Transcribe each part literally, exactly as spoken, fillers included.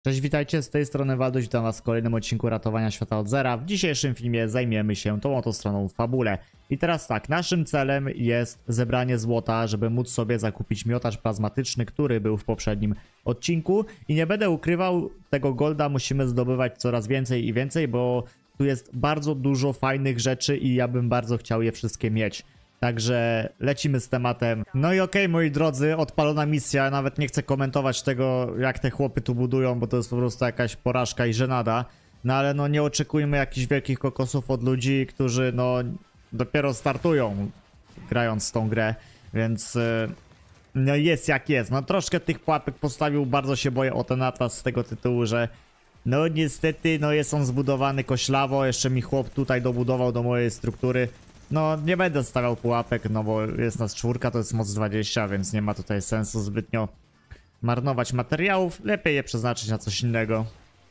Cześć, witajcie, z tej strony Walduś, witam was w kolejnym odcinku Ratowania Świata od Zera. W dzisiejszym filmie zajmiemy się tą oto stroną w fabule. I teraz tak, naszym celem jest zebranie złota, żeby móc sobie zakupić miotacz plazmatyczny, który był w poprzednim odcinku. I nie będę ukrywał, tego golda musimy zdobywać coraz więcej i więcej, bo tu jest bardzo dużo fajnych rzeczy i ja bym bardzo chciał je wszystkie mieć. Także lecimy z tematem. No i okej, okay, moi drodzy, odpalona misja. Ja nawet nie chcę komentować tego, jak te chłopy tu budują, bo to jest po prostu jakaś porażka i żenada. No ale no nie oczekujmy jakichś wielkich kokosów od ludzi, którzy no dopiero startują grając w tą grę. Więc no jest jak jest. No troszkę tych pułapek postawił, bardzo się boję o ten atlas z tego tytułu, że no niestety no jest on zbudowany koślawo. Jeszcze mi chłop tutaj dobudował do mojej struktury. No nie będę stawiał pułapek, no bo jest nas czwórka, to jest moc dwadzieścia, więc nie ma tutaj sensu zbytnio marnować materiałów. Lepiej je przeznaczyć na coś innego.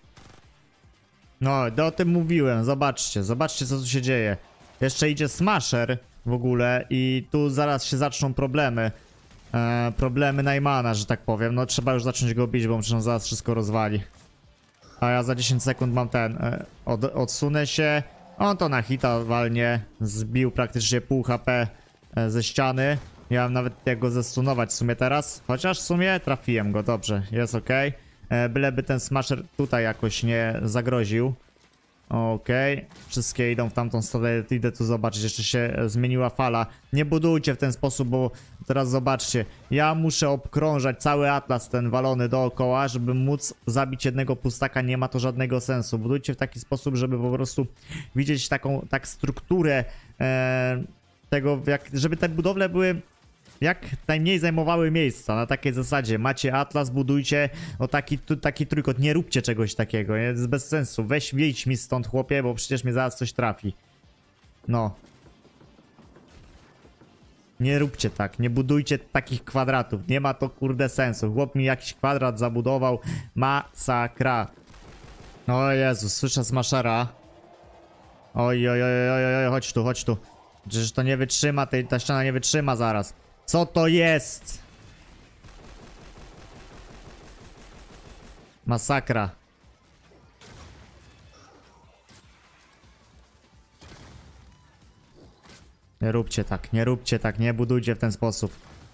No, o tym mówiłem, zobaczcie, zobaczcie co tu się dzieje. Jeszcze idzie Smasher w ogóle i tu zaraz się zaczną problemy. E, problemy Najmana, że tak powiem. No trzeba już zacząć go bić, bo przecież on zaraz wszystko rozwali. A ja za dziesięć sekund mam ten, e, od, odsunę się. On to na hita walnie, zbił praktycznie pół H P ze ściany. Ja mam nawet jak go zestunować w sumie teraz. Chociaż w sumie trafiłem go, dobrze, jest ok. Byleby ten Smasher tutaj jakoś nie zagroził. Okej, okay. Wszystkie idą w tamtą stronę, idę tu zobaczyć, jeszcze się zmieniła fala. Nie budujcie w ten sposób, bo teraz zobaczcie. Ja muszę obkrążać cały atlas ten walony dookoła, żeby móc zabić jednego pustaka, nie ma to żadnego sensu. Budujcie w taki sposób, żeby po prostu widzieć taką tak strukturę e, tego, jak, żeby te budowle były jak najmniej zajmowały miejsca, na takiej zasadzie. Macie atlas, budujcie o taki, tu, taki trójkąt, nie róbcie czegoś takiego, nie? Jest bez sensu. Weź, wyjdź mi stąd, chłopie, bo przecież mnie zaraz coś trafi. No. Nie róbcie tak, nie budujcie takich kwadratów, nie ma to kurde sensu. Chłop mi jakiś kwadrat zabudował, masakra. O Jezus, słyszę Smashera. Oj, oj, oj, oj, oj, chodź tu, chodź tu. Przecież to nie wytrzyma, tej, ta ściana nie wytrzyma zaraz. Co to jest? Masakra. Nie róbcie tak, nie róbcie tak, nie budujcie w ten sposób.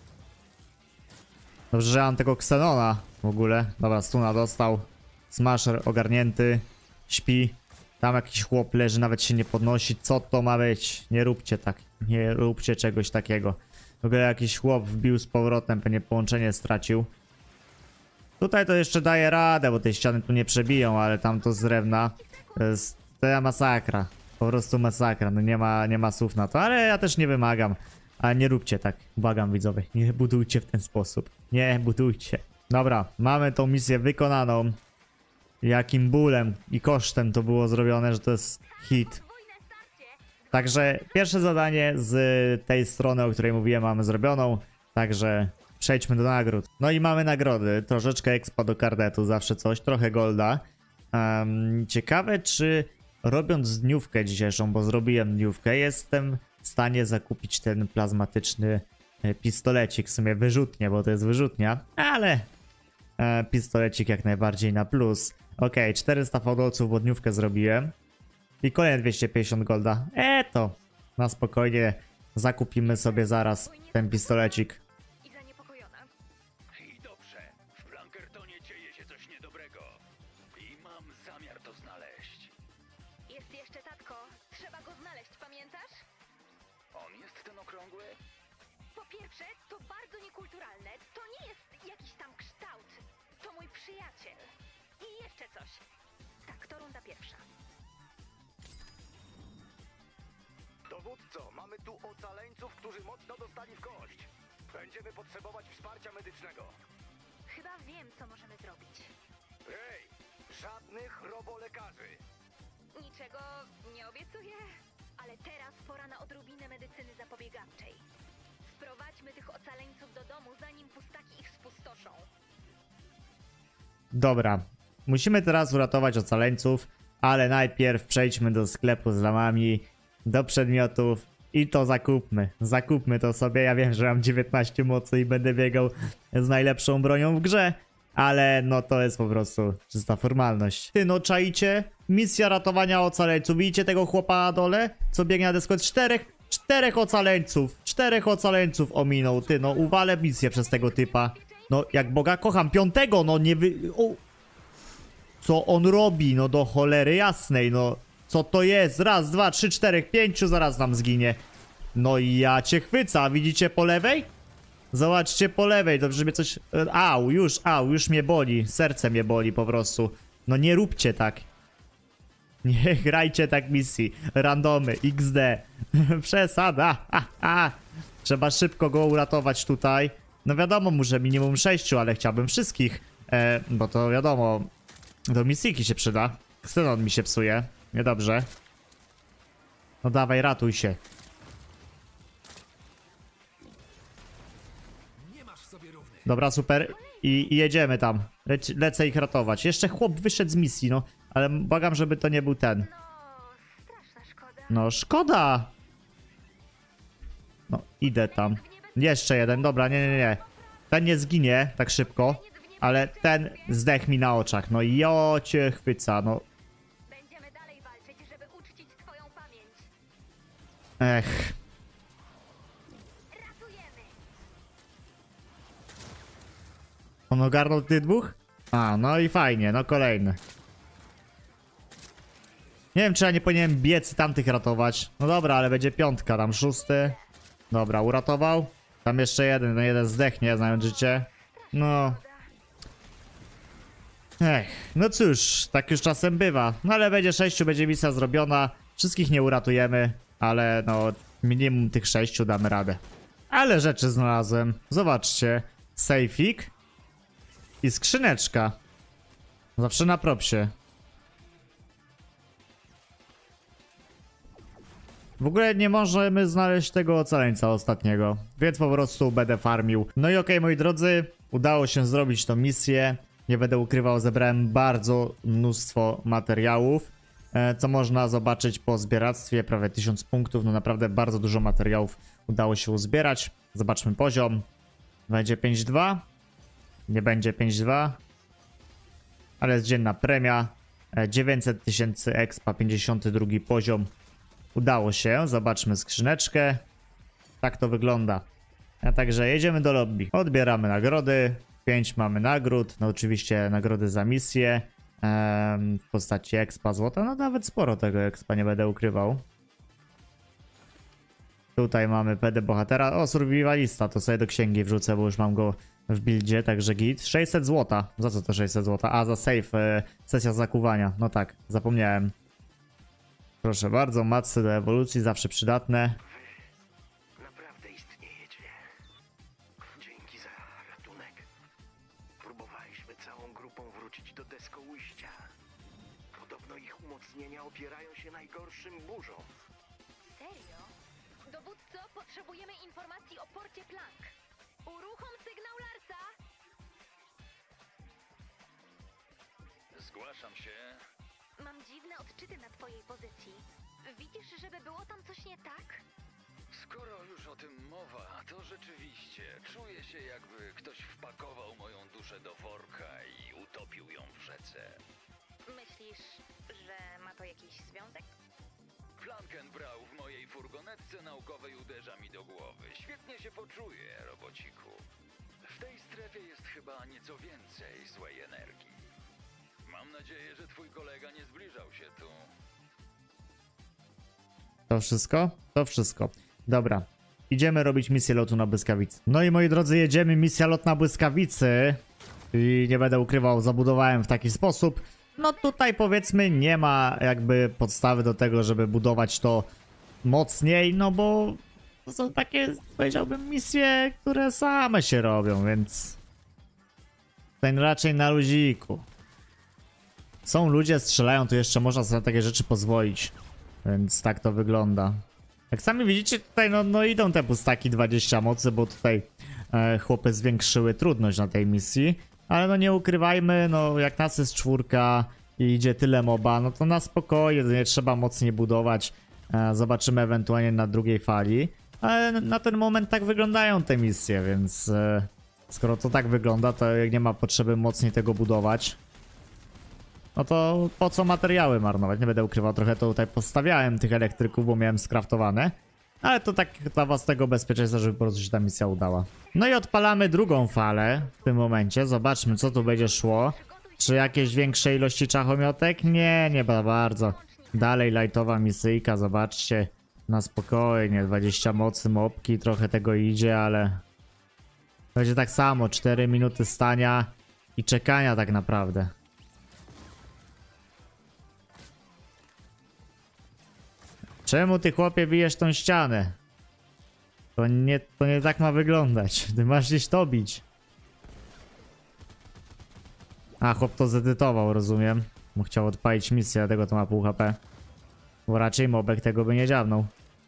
Dobrze, że mam tego Xenona w ogóle. Dobra, stuna dostał. Smasher ogarnięty. Śpi. Tam jakiś chłop leży, nawet się nie podnosi. Co to ma być? Nie róbcie tak. Nie róbcie czegoś takiego. W ogóle jakiś chłop wbił z powrotem, pewnie połączenie stracił. Tutaj to jeszcze daje radę, bo tej ściany tu nie przebiją, ale tam to z drewna. To jest to ja masakra. Po prostu masakra. No nie ma, nie ma słów na to, ale ja też nie wymagam. Ale nie róbcie tak. Błagam widzowie. Nie budujcie w ten sposób. Nie budujcie. Dobra, mamy tą misję wykonaną. Jakim bólem i kosztem to było zrobione, że to jest hit. Także pierwsze zadanie z tej strony, o której mówiłem, mamy zrobioną. Także przejdźmy do nagród. No i mamy nagrody. Troszeczkę expa do karnetu, zawsze coś. Trochę golda. Um, ciekawe, czy robiąc dniówkę dzisiejszą, bo zrobiłem dniówkę, jestem w stanie zakupić ten plazmatyczny pistolecik. W sumie wyrzutnie, bo to jest wyrzutnia. Ale e, pistolecik jak najbardziej na plus. Ok, czterysta fałdolców, bo dniówkę zrobiłem. I kolejne dwieście pięćdziesiąt golda. E to na spokojnie zakupimy sobie zaraz ten pistolecik. I dobrze, w Plankertonie dzieje się coś niedobrego. I mam zamiar to znaleźć. Jest jeszcze tatko. Trzeba go znaleźć, pamiętasz? On jest ten okrągły? Po pierwsze, to bardzo niekulturalne. To nie jest jakiś tam kształt. To mój przyjaciel. I jeszcze coś. Tak, to runda pierwsza. Dowódco, mamy tu ocaleńców, którzy mocno dostali w kość. Będziemy potrzebować wsparcia medycznego. Chyba wiem, co możemy zrobić. Hej, żadnych robolekarzy. Niczego nie obiecuję, ale teraz pora na odrobinę medycyny zapobiegawczej. Sprowadźmy tych ocaleńców do domu, zanim pustaki ich spustoszą. Dobra, musimy teraz uratować ocaleńców, ale najpierw przejdźmy do sklepu z lamami, do przedmiotów i to zakupmy. Zakupmy to sobie, ja wiem, że mam dziewiętnaście mocy i będę biegał z najlepszą bronią w grze, Ale no to jest po prostu czysta formalność. Ty no czaicie? Misja ratowania ocaleńców. Widzicie tego chłopa na dole? Co biegnie na deskę? Czterech, czterech ocaleńców. Czterech ocaleńców ominął. Ty no uwalę misję przez tego typa. No jak Boga kocham. Piątego no nie wy... O. Co on robi? No do cholery jasnej no. Co to jest? Raz, dwa, trzy, czterech, pięciu zaraz nam zginie. No i ja cię chwycę. Widzicie po lewej? Zobaczcie po lewej, dobrze mnie coś... Au, już, au, już mnie boli. Serce mnie boli po prostu. No nie róbcie tak. Nie grajcie tak misji. Randomy, iks de. Przesada. Ha, ha. Trzeba szybko go uratować tutaj. No wiadomo, może minimum sześciu, ale chciałbym wszystkich. E, bo to wiadomo, do misyjki się przyda. Xenon mi się psuje. Niedobrze. No dawaj, ratuj się. Dobra, super. I, i jedziemy tam. Lec, lecę ich ratować. Jeszcze chłop wyszedł z misji, no. Ale błagam, żeby to nie był ten. No, straszna szkoda. No, szkoda. No, idę tam. Jeszcze jeden. Dobra, nie, nie, nie. Ten nie zginie tak szybko. Ale ten zdech mi na oczach. No i jo cię chwyca, no. Będziemy dalej walczyć, żeby uczcić twoją pamięć. Ech. Ratujemy! On ogarnął tych dwóch? A, no i fajnie, no kolejny. Nie wiem, czy ja nie powinienem biec i tamtych ratować. No dobra, ale będzie piątka, tam szósty. Dobra, uratował. Tam jeszcze jeden, no jeden zdechnie, znając życie. No. Ech, no cóż, tak już czasem bywa. No ale będzie sześciu, będzie misja zrobiona. Wszystkich nie uratujemy, ale no minimum tych sześciu damy radę. Ale rzeczy znalazłem. Zobaczcie. Sejfik. I skrzyneczka. Zawsze na propsie. W ogóle nie możemy znaleźć tego ocaleńca ostatniego, więc po prostu będę farmił. No i okej, moi drodzy, udało się zrobić tą misję. Nie będę ukrywał, zebrałem bardzo mnóstwo materiałów, e, co można zobaczyć po zbieractwie, prawie tysiąc punktów. No naprawdę bardzo dużo materiałów udało się uzbierać. Zobaczmy poziom. Będzie pięć dwa. Nie będzie pięć dwa. Ale jest dzienna premia. E, dziewięćset tysięcy expa, pięćdziesiąty drugi poziom. Udało się. Zobaczmy skrzyneczkę. Tak to wygląda. A także jedziemy do lobby. Odbieramy nagrody. pięć mamy nagród. No oczywiście nagrody za misję. Em, w postaci expa złota. No nawet sporo tego expa, nie będę ukrywał. Tutaj mamy P D bohatera. O, survivalista. To sobie do księgi wrzucę, bo już mam go w buildzie, także git. sześćset złota. Za co to sześćset złota? A, za save. E, sesja zakuwania. No tak, zapomniałem. Proszę bardzo, macy do ewolucji, zawsze przydatne. Wy naprawdę istniejecie. Dzięki za ratunek. Próbowaliśmy całą grupą wrócić do deskołyścia. Podobno ich umocnienia opierają się najgorszym burzom. Serio? Dowódco, potrzebujemy informacji o porcie Plank. Uruchom sygnał Larsa! Zgłaszam się. Mam dziwne odczyty na twojej pozycji. Widzisz, żeby było tam coś nie tak? Skoro już o tym mowa, to rzeczywiście czuję się, jakby ktoś wpakował moją duszę do worka i utopił ją w rzece. Myślisz, że ma to jakiś związek? Flankenbrau w mojej furgonetce naukowej uderza mi do głowy. Świetnie się poczuję, robociku. W tej strefie jest chyba nieco więcej złej energii. Mam nadzieję, że twój kolega nie zbliżał się tu. To wszystko? To wszystko. Dobra. Idziemy robić misję lotu na błyskawicy. No i moi drodzy, jedziemy misja lot na błyskawicy. I nie będę ukrywał, zabudowałem w taki sposób. No tutaj powiedzmy nie ma jakby podstawy do tego, żeby budować to mocniej, no bo to są takie, powiedziałbym, misje, które same się robią, więc ten raczej na luziku. Są ludzie, strzelają, to jeszcze można sobie na takie rzeczy pozwolić. Więc tak to wygląda. Jak sami widzicie, tutaj no, no idą te pustaki dwadzieścia mocy, bo tutaj e, chłopy zwiększyły trudność na tej misji. Ale no nie ukrywajmy, no jak nas jest czwórka i idzie tyle moba, no to na spokojnie, nie trzeba mocniej budować. E, zobaczymy ewentualnie na drugiej fali. Ale na ten moment tak wyglądają te misje, więc... E, Skoro to tak wygląda, to jak nie ma potrzeby mocniej tego budować, no to po co materiały marnować? Nie będę ukrywał, trochę to tutaj postawiałem tych elektryków, bo miałem skraftowane. Ale to tak dla własnego bezpieczeństwa, żeby po prostu się ta misja udała. No i odpalamy drugą falę w tym momencie. Zobaczmy, co tu będzie szło. Czy jakieś większe ilości czachomiotek? Nie, nie bardzo. Dalej lightowa misyjka, zobaczcie. Na spokojnie, dwadzieścia mocy, mopki, trochę tego idzie, ale... Będzie tak samo, cztery minuty stania i czekania tak naprawdę. Czemu ty, chłopie, bijesz tą ścianę? To nie, to nie tak ma wyglądać. Ty masz gdzieś to bić. A, chłop to zedytował, rozumiem. Bo chciał odpalić misję, dlatego to ma pół H P. Bo raczej mobek tego by nie dziabnął.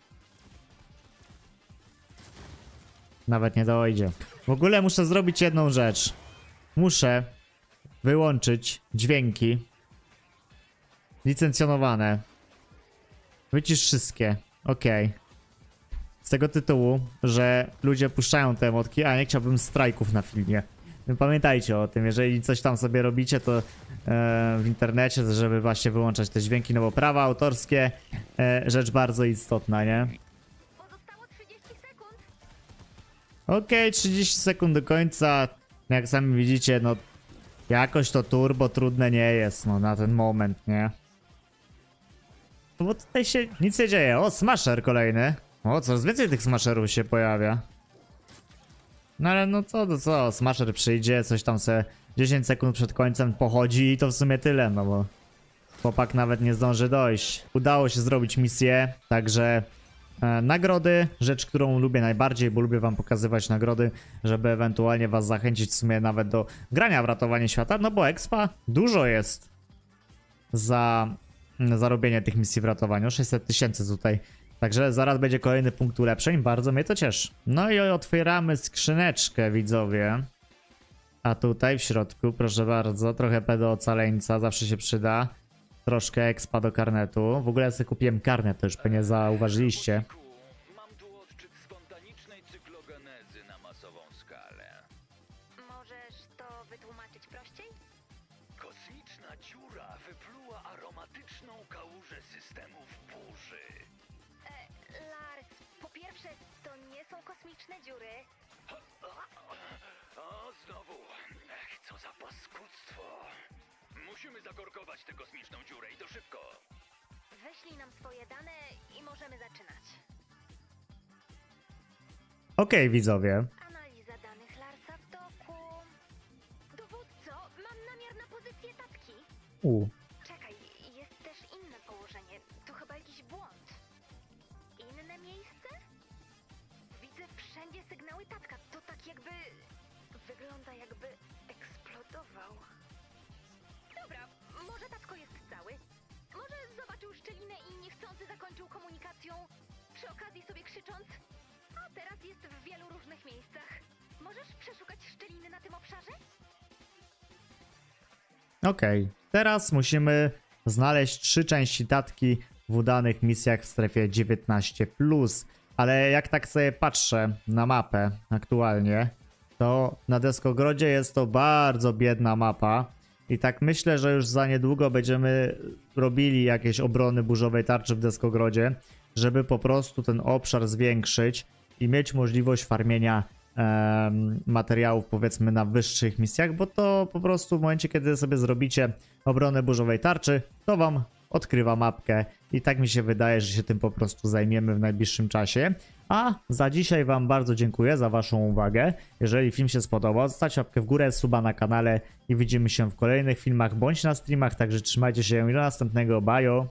Nawet nie dojdzie. W ogóle muszę zrobić jedną rzecz. Muszę wyłączyć dźwięki licencjonowane. Wycisz wszystkie. Okej. Okay. Z tego tytułu, że ludzie puszczają te emotki, a nie chciałbym strajków na filmie. Pamiętajcie o tym, jeżeli coś tam sobie robicie, to e, w internecie, żeby właśnie wyłączać te dźwięki, no bo prawa autorskie, e, rzecz bardzo istotna, nie? Pozostało trzydzieści sekund. Okej, okay, trzydzieści sekund do końca. Jak sami widzicie, no jakoś to turbo trudne nie jest, no na ten moment, nie? No bo tutaj się nic nie dzieje. O, smasher kolejny. O, coraz więcej tych smasherów się pojawia. No ale no co, to co, smasher przyjdzie, coś tam se dziesięć sekund przed końcem pochodzi i to w sumie tyle, no bo chłopak nawet nie zdąży dojść. Udało się zrobić misję, także e, nagrody, rzecz, którą lubię najbardziej, bo lubię wam pokazywać nagrody, żeby ewentualnie was zachęcić w sumie nawet do grania w ratowanie świata, no bo expa dużo jest za zarobienie tych misji w ratowaniu, sześćset tysięcy tutaj. Także zaraz będzie kolejny punkt ulepszeń, bardzo mnie to cieszy. No i otwieramy skrzyneczkę, widzowie. A tutaj w środku, proszę bardzo, trochę P do ocaleńca, zawsze się przyda. Troszkę expa do karnetu. W ogóle ja sobie kupiłem karnet, to już pewnie zauważyliście. Mam tu odczyt spontanicznej cyklogenezy na masową skalę. Możesz to wytłumaczyć prościej? Kosmiczna dziura wypluła aromatyczną kałużę systemów burzy. E, Lars, po pierwsze, to nie są kosmiczne dziury. O, znowu. Ech, co za paskudztwo. Musimy zakorkować tę kosmiczną dziurę i to szybko. Wyślij nam swoje dane i możemy zaczynać. Okej, okay, widzowie. Analiza danych Larsa w toku. Dowódco, mam namiar na pozycję tatki. U. Czekaj, jest też inne położenie. To chyba jakiś błąd. Inne miejsce? Widzę wszędzie sygnały tatka. To tak jakby... Wygląda jakby eksplodował. Dobra, może tatko jest cały. Może zobaczył szczelinę i niechcący zakończył komunikacją, przy okazji sobie krzycząc. A teraz jest w wielu różnych miejscach. Możesz przeszukać szczeliny na tym obszarze? Okej, okay. Teraz musimy znaleźć trzy części tatki w udanych misjach w strefie dziewiętnaście plus. Ale jak tak sobie patrzę na mapę aktualnie, to na Deskogrodzie jest to bardzo biedna mapa. I tak myślę, że już za niedługo będziemy robili jakieś obrony burzowej tarczy w Deskogrodzie, żeby po prostu ten obszar zwiększyć i mieć możliwość farmienia em, materiałów, powiedzmy, na wyższych misjach, bo to po prostu w momencie, kiedy sobie zrobicie obronę burzowej tarczy, to wam odkrywa mapkę i tak mi się wydaje, że się tym po prostu zajmiemy w najbliższym czasie. A za dzisiaj wam bardzo dziękuję za waszą uwagę. Jeżeli film się spodobał, zostawcie łapkę w górę, suba na kanale i widzimy się w kolejnych filmach bądź na streamach, także trzymajcie się i do następnego, bajo!